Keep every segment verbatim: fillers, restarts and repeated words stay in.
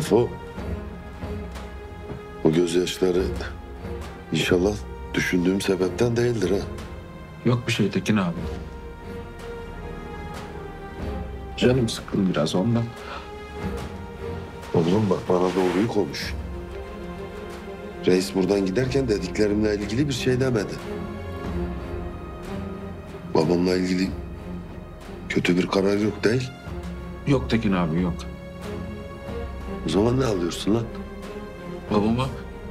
Tefo. O gözyaşları inşallah düşündüğüm sebepten değildir ha. Yok bir şey Tekin abi. Canım sıkıldı biraz ondan. Oğlum bak bana doğruyu konuş. Reis buradan giderken dediklerimle ilgili bir şey demedi. Babamla ilgili kötü bir karar yok değil. Yok Tekin abi yok. O zaman ne alıyorsun lan? Babama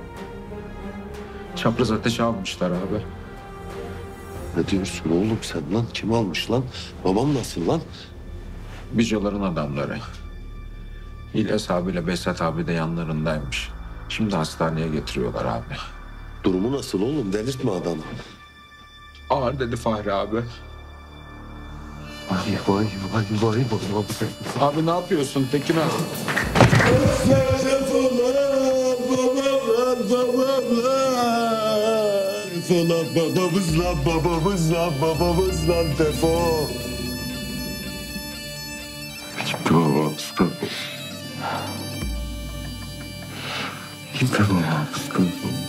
çapraz ateşe almışlar abi. Ne diyorsun oğlum sen lan? Kim almış lan? Babam nasıl lan? Bicoların adamları. İlyas abiyle Behzat abi de yanlarındaymış. Şimdi hastaneye getiriyorlar abi. Durumu nasıl oğlum? Delirtme adamı. Ağır dedi Fahri abi. Vay vay vay vay vay. Abi ne yapıyorsun Tekin abi? Babamlar, babamlar. Falan babamız lan, babamız lan, babamız lan Tefo. Kimdi babamız Tefo? Kimdi babamız Tefo?